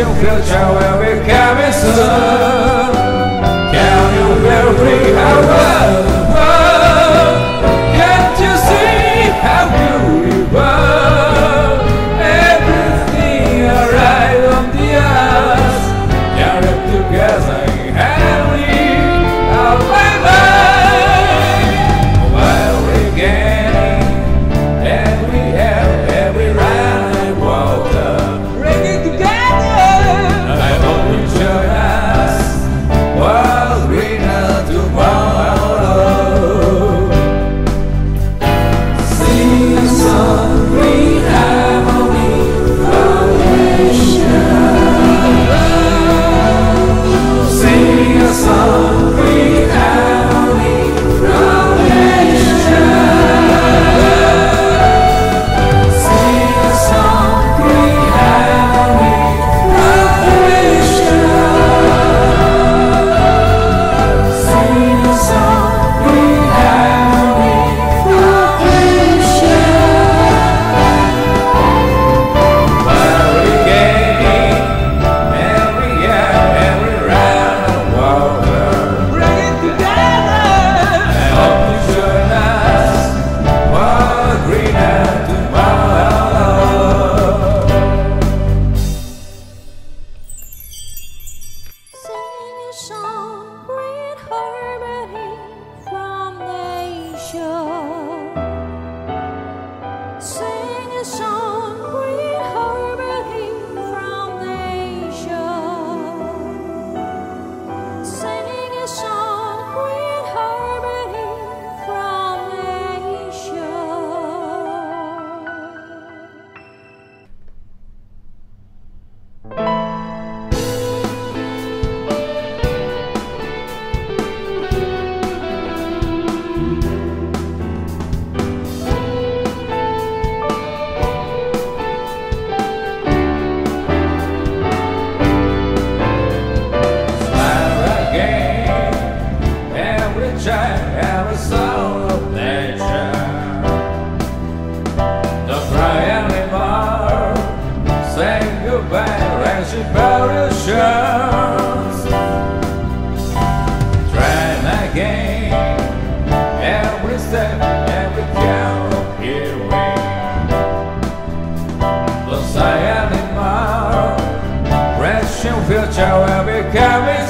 your future will be coming soon. Can you feel how well? Can't you see how beautiful? Everything alright on the earth. Can it together and live our life? While we're gaining, and we have every round and water. Bring it together. I hope you join us. While greener tomorrow. Sing a song, green harmony foundation. Sing a song, green harmony foundation. Sing a song, green harmony foundation. Sing a song, green harmony foundation. While we gain every year, every round of water. Bring it together. I hope you join us for a greener tomorrow. Sing a song, bring harmony from nation. Sing a song, bring harmony from nation. Sing a song, bring harmony from nation. Smile again, every child, every soul of nature. Don't cry anymore, say goodbye, raise your shoes. Try again, every step, every count of hearing. Don't say anymore, rest your future will be coming